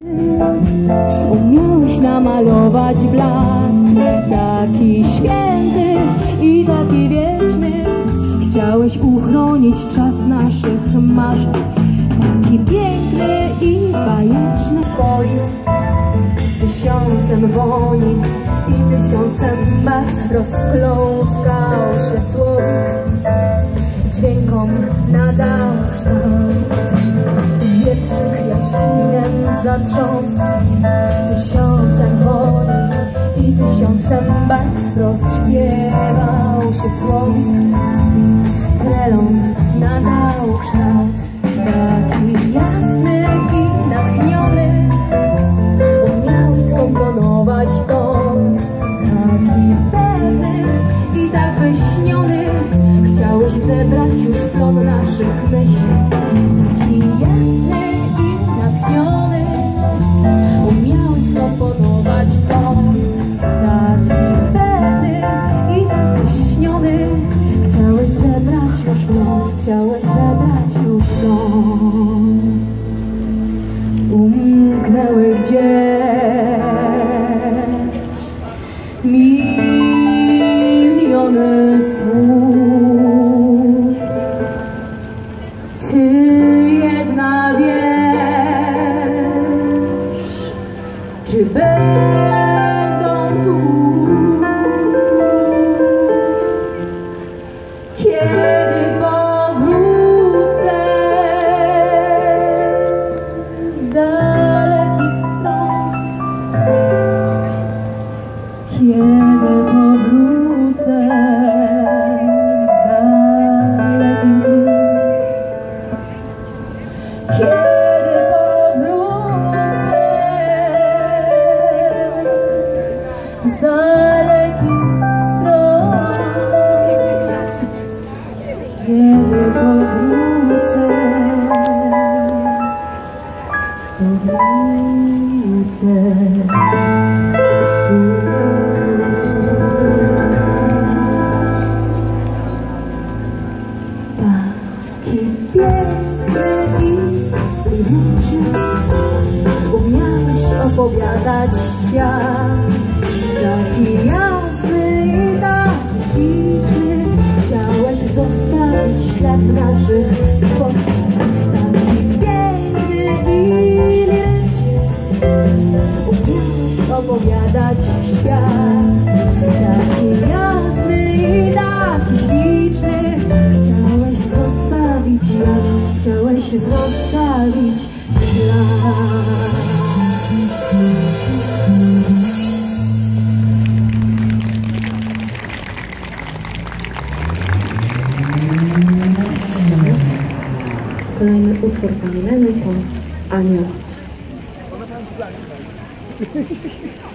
Umiałeś namalować blask, taki święty i taki wieczny. Chciałeś uchronić czas naszych marzeń, taki piękny i bajeczny. Spoił tysiącem woni i tysiącem barw, rozkląskał się słowik, dźwiękom nadał kształt. Wietrzyk jaśminem zatrząsł tysiącem woni i tysiącem barw, rozśpiewał się słowik, trelom nadał kształt. Taki jasny i natchniony umiałeś skomponować ton, taki pewny i tak wyśniony. Chciałeś zebrać już plon naszych myśli. Taki jasny i natchniony umiałeś skomponować ton, taki pewny i tak wyśniony. Chciałeś zebrać już plon, chciałeś zebrać już plon. Umknęły gdzieś miliony słów, ty jedna wiesz, czy będą tu, kiedy powrócę z dalekich stron, kiedy powrócę z dalekich dróg, kiedy powrócę z dalekich stron, kiedy powrócę, taki piękny i liryczny umiałeś opowiadać świat, taki jasny i taki śliczny. Chciałeś zostawić ślad naszych spotkań, taki piękny i liryczny umiałeś opowiadać świat, taki jasny i taki śliczny. Chciałeś zostawić ślad, chciałeś zostawić ślad. Kolejny utwór pani Leny to Anioł.